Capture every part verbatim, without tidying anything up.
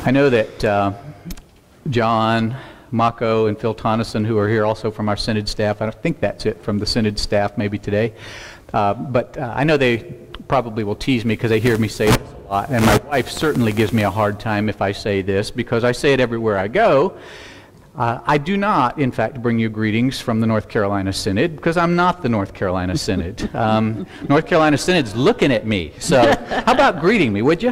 I know that uh, John, Mako, and Phil Tonneson, who are here also from our Synod staff, I don't think that's it from the Synod staff maybe today, uh, but uh, I know they probably will tease me because they hear me say this a lot, and my wife certainly gives me a hard time if I say this because I say it everywhere I go. Uh, I do not, in fact, bring you greetings from the North Carolina Synod because I'm not the North Carolina Synod. Um, North Carolina Synod's looking at me, so how about greeting me, would you?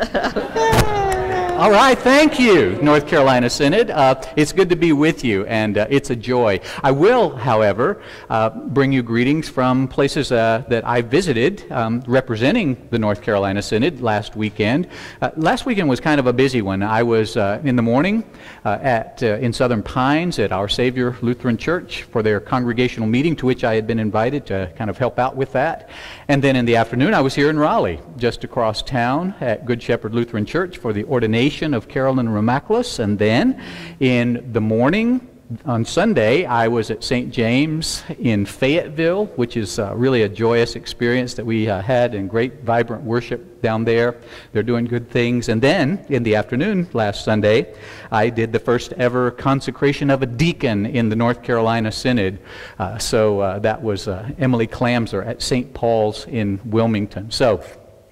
All right, thank you, North Carolina Synod. Uh, it's good to be with you, and uh, it's a joy. I will, however, uh, bring you greetings from places uh, that I visited um, representing the North Carolina Synod last weekend. Uh, last weekend was kind of a busy one. I was uh, in the morning uh, at uh, in Southern Pines at Our Savior Lutheran Church for their congregational meeting, to which I had been invited to kind of help out with that. And then in the afternoon, I was here in Raleigh, just across town at Good Shepherd Lutheran Church for the ordination of Carolyn Ramachlus. And then in the morning on Sunday, I was at Saint James in Fayetteville, which is uh, really a joyous experience that we uh, had, and great vibrant worship down there. They're doing good things. And then in the afternoon last Sunday, I did the first ever consecration of a deacon in the North Carolina Synod. Uh, so uh, that was uh, Emily Clamser at Saint Paul's in Wilmington. So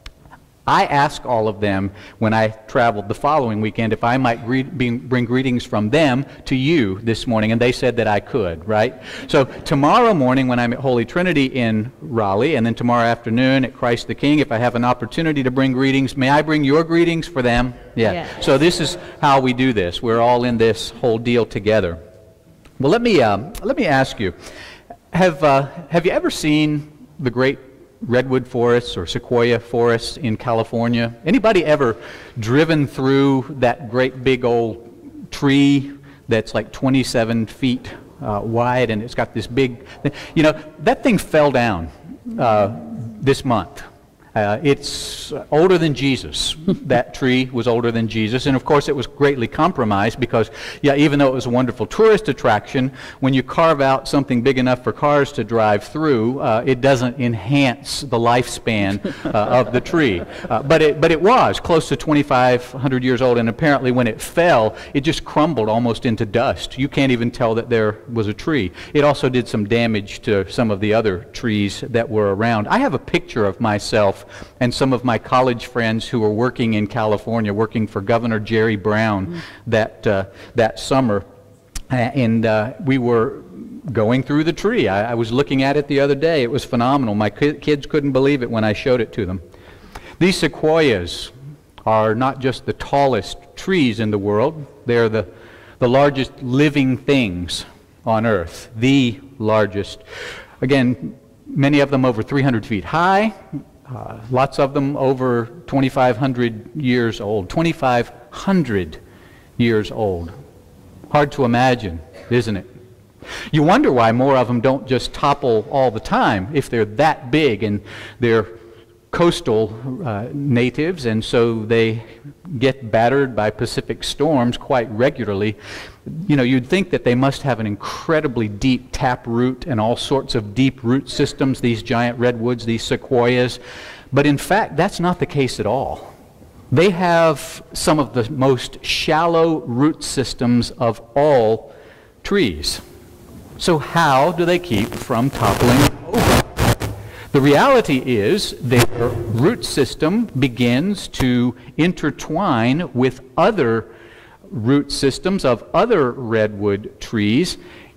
I asked all of them when I traveled the following weekend if I might greet, be, bring greetings from them to you this morning, and they said that I could, right? So tomorrow morning when I'm at Holy Trinity in Raleigh, and then tomorrow afternoon at Christ the King, if I have an opportunity to bring greetings, may I bring your greetings for them? Yeah. yeah. So this is how we do this. We're all in this whole deal together. Well, let me, um, let me ask you, have, uh, have you ever seen the great redwood forests or sequoia forests in California? Anybody ever driven through that great big old tree that's like twenty-seven feet uh, wide, and it's got this big, you know, that thing fell down uh, this month. Uh, it's older than Jesus. That tree was older than Jesus, and of course it was greatly compromised because, yeah, even though it was a wonderful tourist attraction, when you carve out something big enough for cars to drive through, uh, it doesn't enhance the lifespan uh, of the tree. Uh, but it, but it was close to twenty-five hundred years old, and apparently when it fell, it just crumbled almost into dust. You can't even tell that there was a tree. It also did some damage to some of the other trees that were around. I have a picture of myself and some of my college friends who were working in California, working for Governor Jerry Brown mm. that uh, that summer, uh, and uh, we were going through the tree. I, I was looking at it the other day. It was phenomenal. My ki kids couldn't believe it when I showed it to them. These sequoias are not just the tallest trees in the world. They're the, the largest living things on Earth, the largest. Again, many of them over three hundred feet high. Uh, lots of them over twenty-five hundred years old. twenty-five hundred years old. Hard to imagine, isn't it? You wonder why more of them don't just topple all the time if they're that big, and they're coastal uh, natives, and so they get battered by Pacific storms quite regularly. You know, you'd think that they must have an incredibly deep tap root and all sorts of deep root systems, these giant redwoods, these sequoias, but in fact that's not the case at all. They have some of the most shallow root systems of all trees. So how do they keep from toppling over? The reality is their root system begins to intertwine with other root systems of other redwood trees.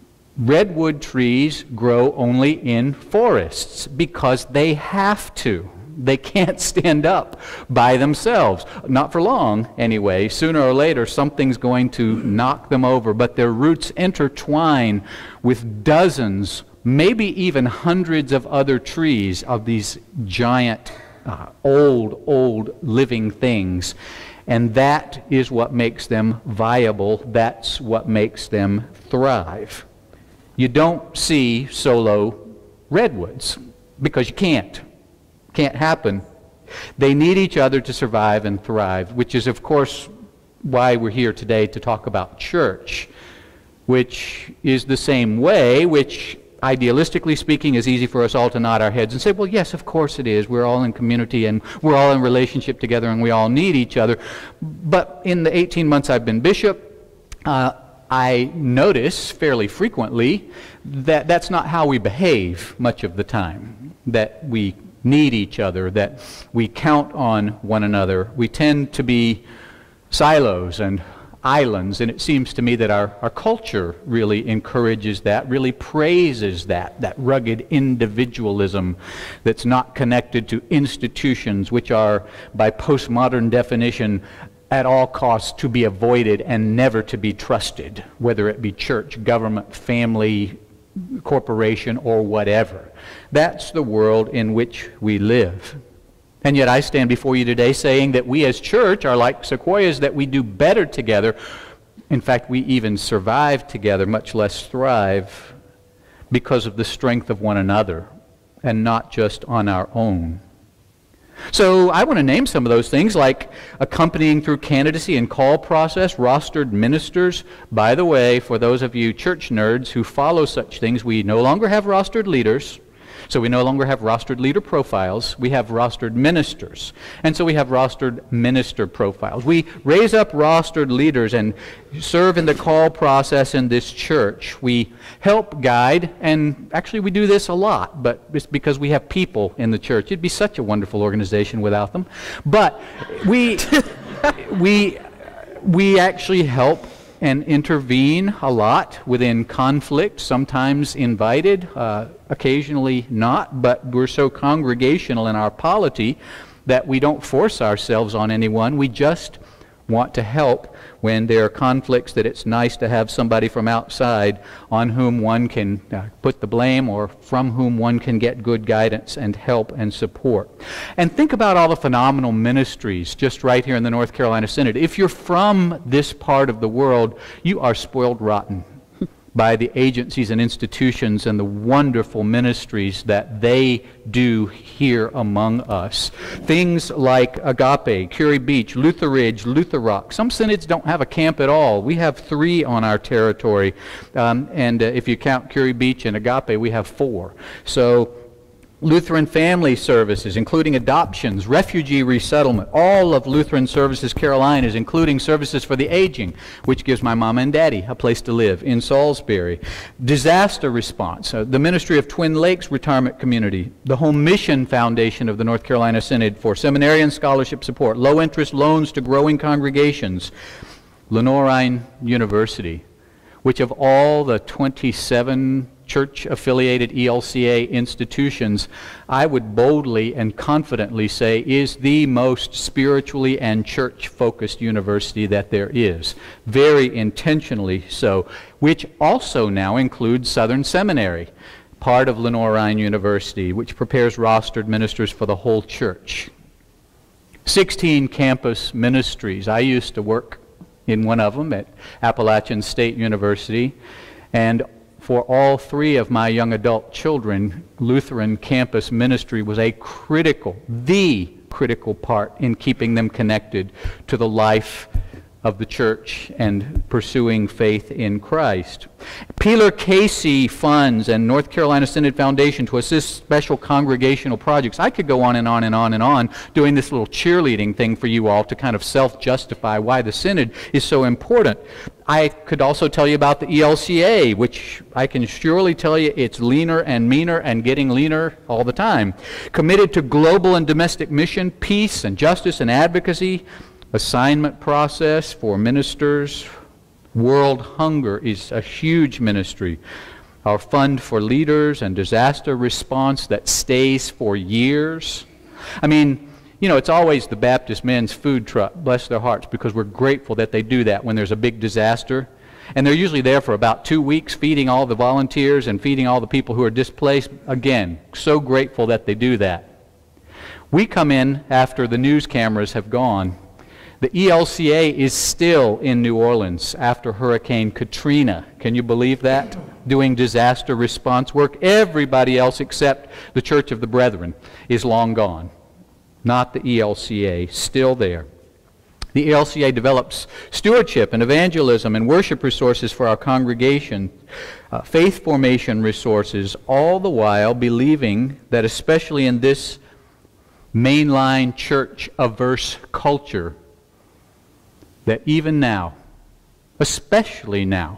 Redwood trees grow only in forests because they have to. They can't stand up by themselves. Not for long, anyway. Sooner or later, something's going to knock them over, but their roots intertwine with dozens, maybe even hundreds of other trees of these giant, uh, old, old living things. And that is what makes them viable. That's what makes them thrive. You don't see solo redwoods because you can't. Can't happen. They need each other to survive and thrive, which is, of course, why we're here today to talk about church, which is the same way, which idealistically speaking, is easy for us all to nod our heads and say, well, yes, of course it is. We're all in community and we're all in relationship together and we all need each other. But in the eighteen months I've been bishop, uh, I notice fairly frequently that that's not how we behave much of the time, that we need each other, that we count on one another. We tend to be silos and islands, and it seems to me that our, our culture really encourages that, really praises that, that rugged individualism that's not connected to institutions which are, by postmodern definition, at all costs to be avoided and never to be trusted, whether it be church, government, family, corporation, or whatever. That's the world in which we live. And yet I stand before you today saying that we as church are like sequoias, that we do better together. In fact, we even survive together, much less thrive, because of the strength of one another and not just on our own. So I want to name some of those things, like accompanying through candidacy and call process, rostered ministers. By the way, for those of you church nerds who follow such things, we no longer have rostered leaders. So we no longer have rostered leader profiles. We have rostered ministers. And so we have rostered minister profiles. We raise up rostered leaders and serve in the call process in this church. We help guide, and actually we do this a lot, but it's because we have people in the church. It'd be such a wonderful organization without them. But we, we, we actually help and intervene a lot within conflict, sometimes invited, uh, occasionally not, but we're so congregational in our polity that we don't force ourselves on anyone. We just want to help when there are conflicts, that it's nice to have somebody from outside on whom one can uh, put the blame, or from whom one can get good guidance and help and support. And think about all the phenomenal ministries just right here in the North Carolina Synod. If you're from this part of the world, you are spoiled rotten by the agencies and institutions and the wonderful ministries that they do here among us. Things like Agape, Curie Beach, Luther Ridge, Luther Rock. Some synods don't have a camp at all. We have three on our territory. Um, and uh, if you count Curie Beach and Agape, we have four. So Lutheran family services, including adoptions, refugee resettlement, all of Lutheran Services Carolinas, including services for the aging, which gives my mama and daddy a place to live in Salisbury. Disaster response, uh, the Ministry of Twin Lakes Retirement Community, the Home Mission Foundation of the North Carolina Synod for seminarian scholarship support, low interest loans to growing congregations, Lenorine University, which of all the twenty-seven church-affiliated E L C A institutions, I would boldly and confidently say is the most spiritually and church-focused university that there is. Very intentionally so, which also now includes Southern Seminary, part of Lenorine University, which prepares rostered ministers for the whole church. sixteen campus ministries. I used to work in one of them at Appalachian State University, and for all three of my young adult children, Lutheran campus ministry was a critical, the critical part in keeping them connected to the life of the church and pursuing faith in Christ. Peeler Casey Funds and North Carolina Synod Foundation to assist special congregational projects. I could go on and on and on and on doing this little cheerleading thing for you all to kind of self-justify why the Synod is so important. I could also tell you about the E L C A, which I can surely tell you it's leaner and meaner and getting leaner all the time. Committed to global and domestic mission, peace and justice and advocacy, assignment process for ministers. World Hunger is a huge ministry. Our fund for leaders and disaster response that stays for years. I mean, you know, it's always the Baptist men's food truck, bless their hearts, because we're grateful that they do that when there's a big disaster. And they're usually there for about two weeks feeding all the volunteers and feeding all the people who are displaced. Again, so grateful that they do that. We come in after the news cameras have gone. The E L C A is still in New Orleans after Hurricane Katrina. Can you believe that? Doing disaster response work. Everybody else except the Church of the Brethren is long gone. Not the E L C A, still there. The E L C A develops stewardship and evangelism and worship resources for our congregation, uh, faith formation resources, all the while believing that especially in this mainline church-averse culture, that even now, especially now,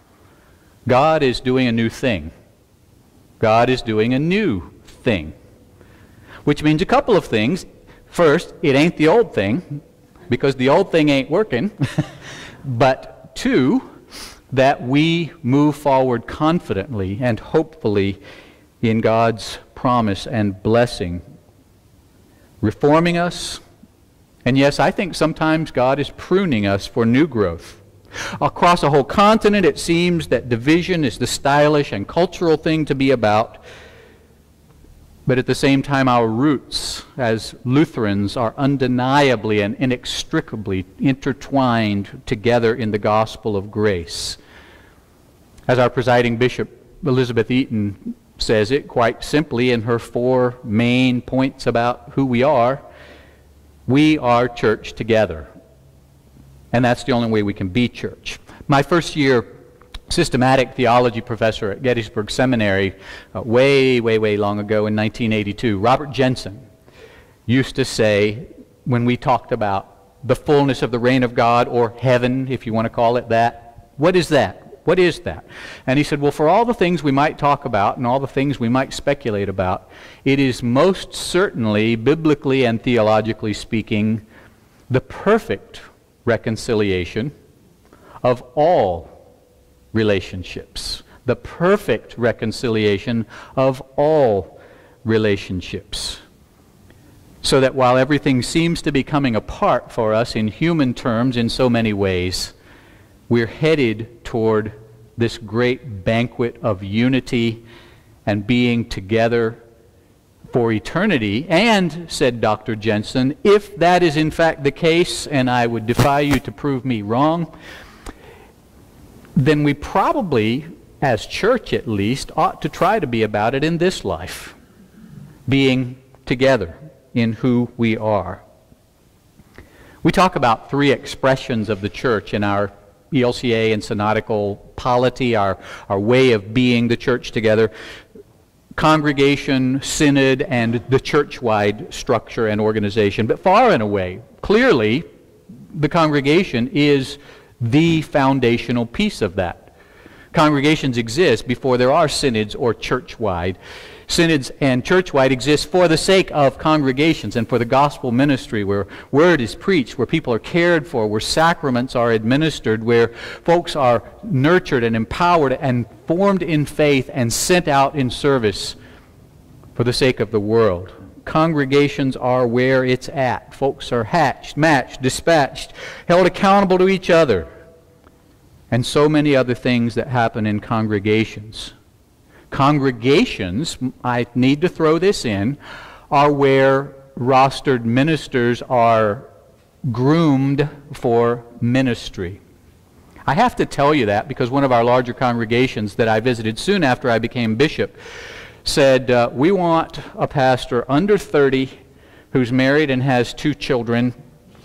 God is doing a new thing. God is doing a new thing. Which means a couple of things. First, it ain't the old thing, because the old thing ain't working. But two, that we move forward confidently and hopefully in God's promise and blessing, reforming us. And yes, I think sometimes God is pruning us for new growth. Across a whole continent, it seems that division is the stylish and cultural thing to be about. But at the same time, our roots as Lutherans are undeniably and inextricably intertwined together in the gospel of grace. As our presiding bishop, Elizabeth Eaton, says it quite simply in her four main points about who we are, we are church together. And that's the only way we can be church. My first year systematic theology professor at Gettysburg Seminary, uh, way, way, way long ago in nineteen eighty-two, Robert Jensen, used to say, when we talked about the fullness of the reign of God, or heaven, if you want to call it that, what is that? What is that? And he said, well, for all the things we might talk about and all the things we might speculate about, it is most certainly, biblically and theologically speaking, the perfect reconciliation of all relationships. The perfect reconciliation of all relationships. So that while everything seems to be coming apart for us in human terms in so many ways, we're headed toward this great banquet of unity and being together for eternity. And, said Doctor Jensen, if that is in fact the case, and I would defy you to prove me wrong, then we probably, as church at least, ought to try to be about it in this life, being together in who we are. We talk about three expressions of the church in our E L C A and synodical polity, our, our way of being the church together: congregation, synod, and the church-wide structure and organization. But far and away, clearly, the congregation is the foundational piece of that. Congregations exist before there are synods or church-wide. Synods and church-wide exist for the sake of congregations and for the gospel ministry, where word is preached, where people are cared for, where sacraments are administered, where folks are nurtured and empowered and formed in faith and sent out in service for the sake of the world. Congregations are where it's at. Folks are hatched, matched, dispatched, held accountable to each other, and so many other things that happen in congregations. Congregations, I need to throw this in, are where rostered ministers are groomed for ministry. I have to tell you that because one of our larger congregations that I visited soon after I became bishop said, uh, we want a pastor under thirty who's married and has two children,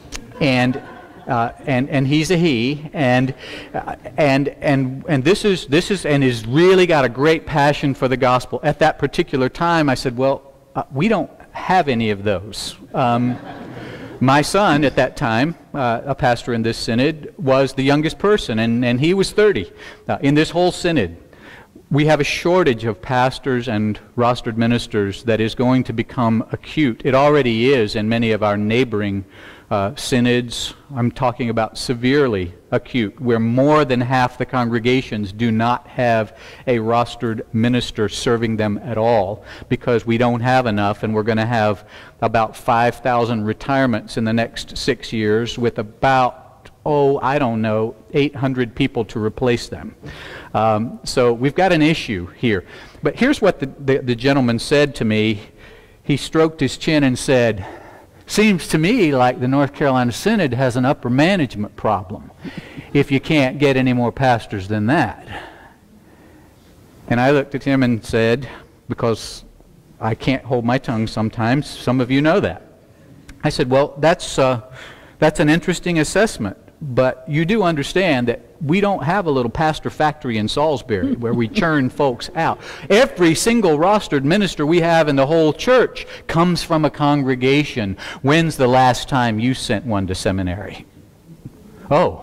and uh, and and he's a he, and uh, and and and this is this is and has really got a great passion for the gospel. At that particular time, I said, well, uh, we don't have any of those. Um, my son at that time, uh, a pastor in this synod, was the youngest person, and and he was thirty uh, in this whole synod. We have a shortage of pastors and rostered ministers that is going to become acute. It already is in many of our neighboring uh, synods. I'm talking about severely acute, where more than half the congregations do not have a rostered minister serving them at all because we don't have enough, and we're going to have about five thousand retirements in the next six years with about, oh, I don't know, eight hundred people to replace them. Um, so we've got an issue here. But here's what the, the, the gentleman said to me. He stroked his chin and said, seems to me like the North Carolina Synod has an upper management problem if you can't get any more pastors than that. And I looked at him and said, because I can't hold my tongue sometimes, some of you know that. I said, well, that's, uh, That's an interesting assessment, but you do understand that we don't have a little pastor factory in Salisbury where we churn folks out. Every single rostered minister we have in the whole church comes from a congregation. When's the last time you sent one to seminary? Oh.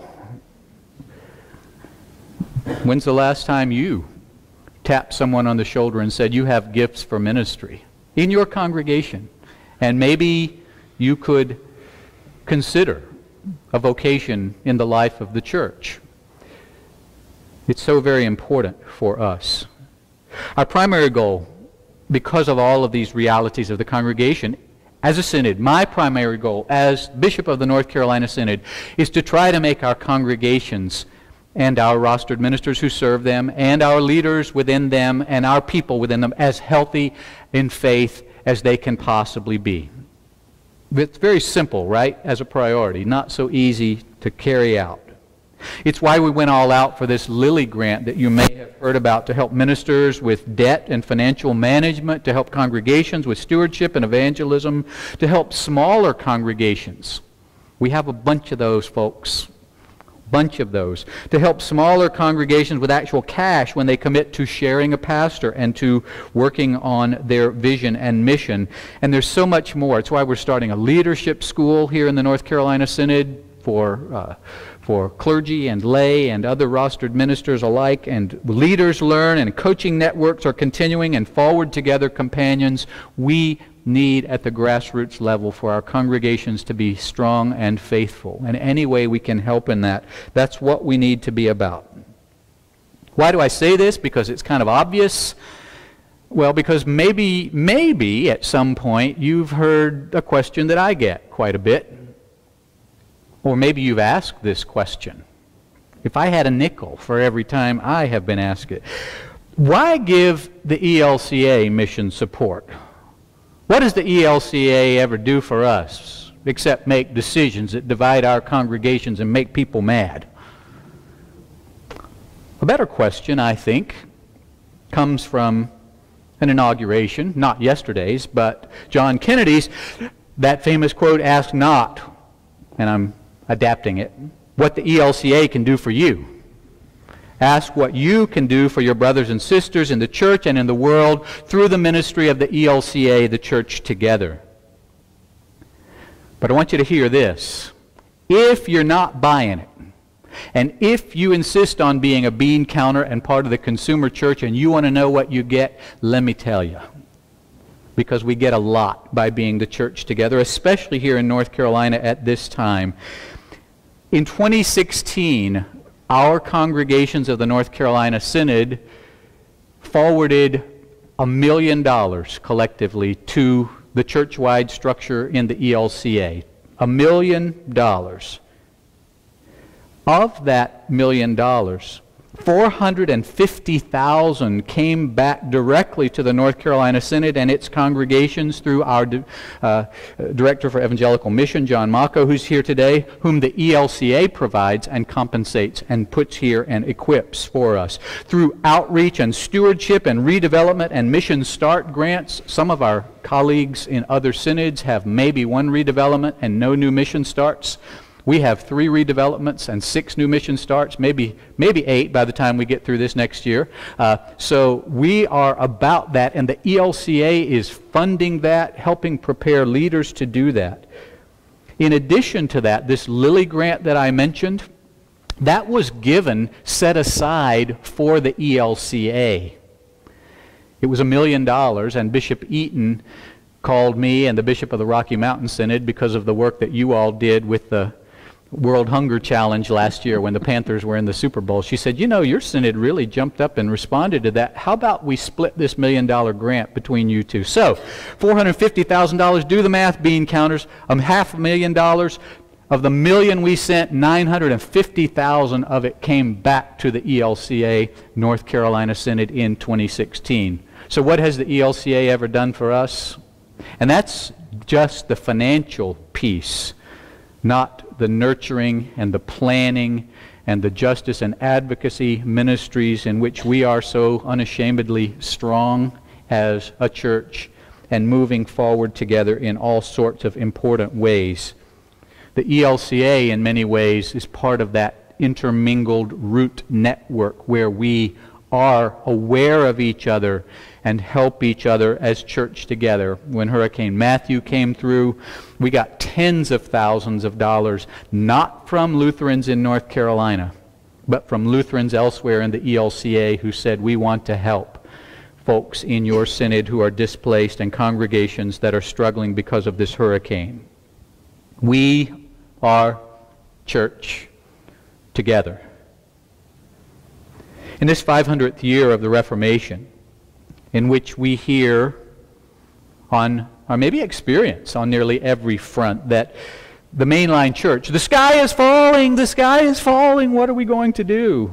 When's the last time you tapped someone on the shoulder and said, you have gifts for ministry in your congregation, and maybe you could consider a vocation in the life of the church? It's so very important for us. Our primary goal, because of all of these realities of the congregation, as a synod, my primary goal as Bishop of the North Carolina Synod is to try to make our congregations and our rostered ministers who serve them and our leaders within them and our people within them as healthy in faith as they can possibly be. It's very simple, right, as a priority, not so easy to carry out. It's why we went all out for this Lilly grant that you may have heard about to help ministers with debt and financial management, to help congregations with stewardship and evangelism, to help smaller congregations. We have a bunch of those, folks. Bunch of those. To help smaller congregations with actual cash when they commit to sharing a pastor and to working on their vision and mission. And there's so much more. It's why we're starting a leadership school here in the North Carolina Synod for uh, for clergy and lay and other rostered ministers alike, and leaders learn, and coaching networks are continuing, and Forward Together companions. We need at the grassroots level for our congregations to be strong and faithful. And any way we can help in that, that's what we need to be about. Why do I say this? Because it's kind of obvious. Well, because maybe, maybe at some point you've heard a question that I get quite a bit. Or maybe you've asked this question. If I had a nickel for every time I have been asked it, why give the E L C A mission support? What does the E L C A ever do for us except make decisions that divide our congregations and make people mad? A better question, I think, comes from an inauguration, not yesterday's, but John Kennedy's. That famous quote, "Ask not," and I'm adapting it, "what the E L C A can do for you. Ask what you can do for your brothers and sisters in the church and in the world through the ministry of the E L C A, the church together." But I want you to hear this. If you're not buying it, and if you insist on being a bean counter and part of the consumer church and you want to know what you get, let me tell you. Because we get a lot by being the church together, especially here in North Carolina at this time. In twenty sixteen, our congregations of the North Carolina Synod forwarded a million dollars collectively to the church-wide structure in the E L C A. A million dollars. Of that million dollars, four hundred fifty thousand dollars came back directly to the North Carolina Synod and its congregations through our uh, Director for Evangelical Mission, John Mocco, who's here today, whom the E L C A provides and compensates and puts here and equips for us. Through outreach and stewardship and redevelopment and mission start grants, some of our colleagues in other synods have maybe one redevelopment and no new mission starts. We have three redevelopments and six new mission starts, maybe maybe eight by the time we get through this next year. Uh, so we are about that, and the E L C A is funding that, helping prepare leaders to do that. In addition to that, this Lilly grant that I mentioned, that was given, set aside for the E L C A. It was a million dollars, and Bishop Eaton called me and the Bishop of the Rocky Mountain Synod because of the work that you all did with the World Hunger Challenge last year when the Panthers were in the Super Bowl. She said, you know, your synod really jumped up and responded to that. How about we split this million dollar grant between you two? So, four hundred fifty thousand dollars, do the math, bean counters, um, half a million dollars. Of the million we sent, nine hundred fifty thousand dollars of it came back to the E L C A North Carolina Synod in twenty sixteen. So what has the E L C A ever done for us? And that's just the financial piece, not the nurturing and the planning and the justice and advocacy ministries in which we are so unashamedly strong as a church and moving forward together in all sorts of important ways. The E L C A, in many ways, is part of that intermingled root network where we are aware of each other and help each other as church together. When Hurricane Matthew came through, we got tens of thousands of dollars, not from Lutherans in North Carolina, but from Lutherans elsewhere in the E L C A who said, we want to help folks in your synod who are displaced and congregations that are struggling because of this hurricane. We are church together. In this five hundredth year of the Reformation, in which we hear on, or maybe experience on nearly every front, that the mainline church, the sky is falling, the sky is falling, what are we going to do?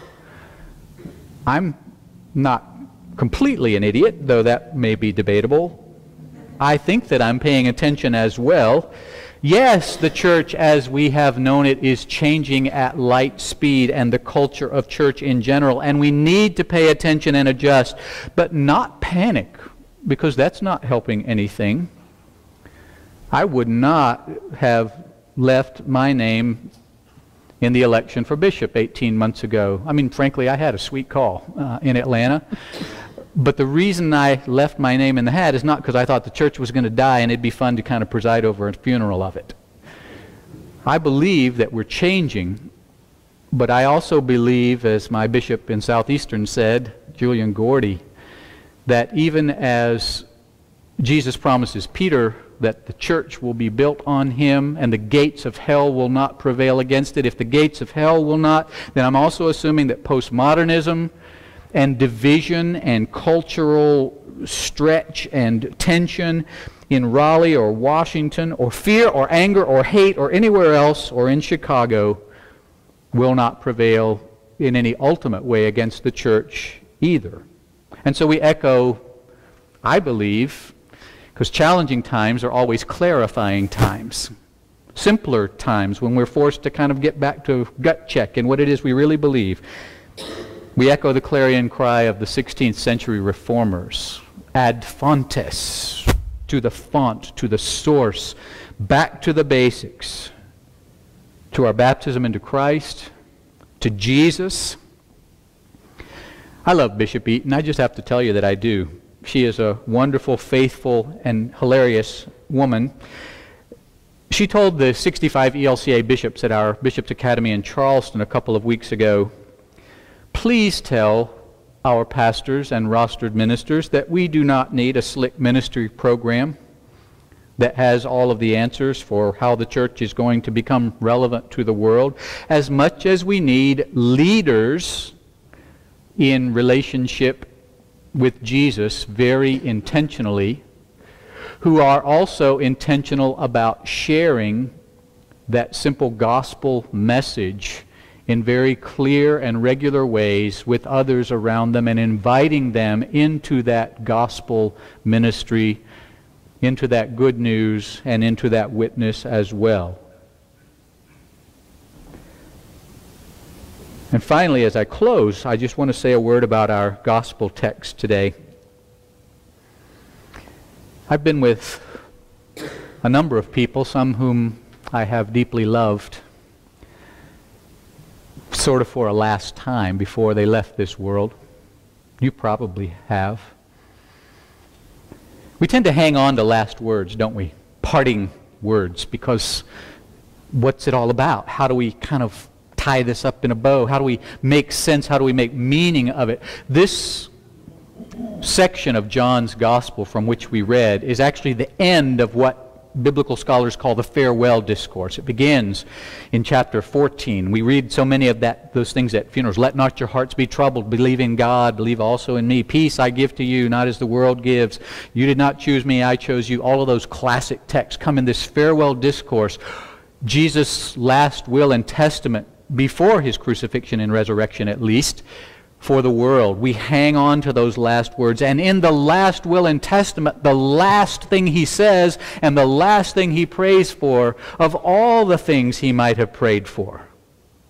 I'm not completely an idiot, though that may be debatable. I think that I'm paying attention as well. Yes, the church as we have known it is changing at light speed, and the culture of church in general, and we need to pay attention and adjust, but not panic, because that's not helping anything. I would not have left my name in the election for bishop eighteen months ago. I mean, frankly, I had a sweet call uh, in Atlanta. But the reason I left my name in the hat is not because I thought the church was going to die and it'd be fun to kind of preside over a funeral of it. I believe that we're changing, but I also believe, as my bishop in Southeastern said, Julian Gordy, that even as Jesus promises Peter that the church will be built on him and the gates of hell will not prevail against it, if the gates of hell will not, then I'm also assuming that postmodernism and division and cultural stretch and tension in Raleigh or Washington or fear or anger or hate or anywhere else or in Chicago will not prevail in any ultimate way against the church either. And so we echo, I believe, because challenging times are always clarifying times. Simpler times when we're forced to kind of get back to gut check in what it is we really believe. We echo the clarion cry of the sixteenth century reformers. Ad fontes, to the font, to the source, back to the basics, to our baptism into Christ, to Jesus. I love Bishop Eaton. I just have to tell you that I do. She is a wonderful, faithful, and hilarious woman. She told the sixty-five E L C A bishops at our Bishops' Academy in Charleston a couple of weeks ago, please tell our pastors and rostered ministers that we do not need a slick ministry program that has all of the answers for how the church is going to become relevant to the world, as much as we need leaders in relationship with Jesus very intentionally, who are also intentional about sharing that simple gospel message in very clear and regular ways with others around them and inviting them into that gospel ministry, into that good news, and into that witness as well. And finally, as I close, I just want to say a word about our gospel text today. I've been with a number of people, some whom I have deeply loved, sort of for a last time before they left this world. You probably have. We tend to hang on to last words, don't we? Parting words, because what's it all about? How do we kind of tie this up in a bow? How do we make sense? How do we make meaning of it? This section of John's Gospel from which we read is actually the end of what biblical scholars call the farewell discourse. It begins in chapter fourteen. We read so many of that those things at funerals. Let not your hearts be troubled. Believe in God. Believe also in me. Peace I give to you, not as the world gives. You did not choose me, I chose you. All of those classic texts come in this farewell discourse. Jesus' last will and testament before his crucifixion and resurrection, at least, for the world. We hang on to those last words. And in the last will and testament, the last thing he says and the last thing he prays for, of all the things he might have prayed for,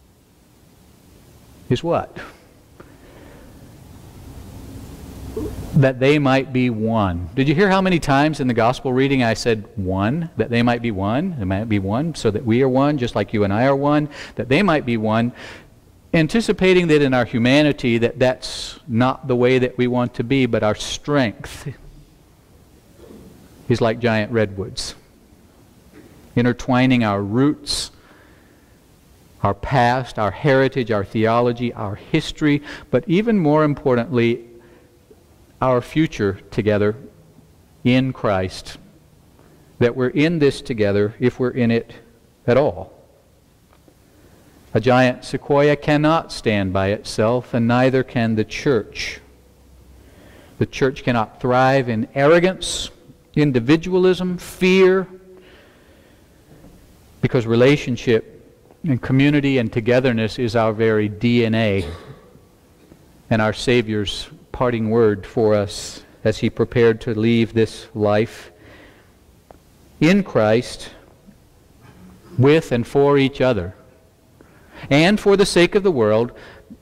is what? that they might be one. Did you hear how many times in the gospel reading I said one? That they might be one. They might be one, so that we are one, just like you and I are one. That they might be one. Anticipating that in our humanity that that's not the way that we want to be, but our strength is like giant redwoods, intertwining our roots, our past, our heritage, our theology, our history, but even more importantly, our future together in Christ. That we're in this together if we're in it at all. A giant sequoia cannot stand by itself, and neither can the church. The church cannot thrive in arrogance, individualism, fear, because relationship and community and togetherness is our very D N A, and our Savior's parting word for us as He prepared to leave this life in Christ, with and for each other. And for the sake of the world,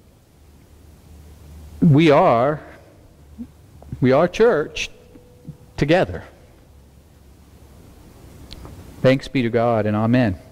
we are, we are church together. Thanks be to God, and amen.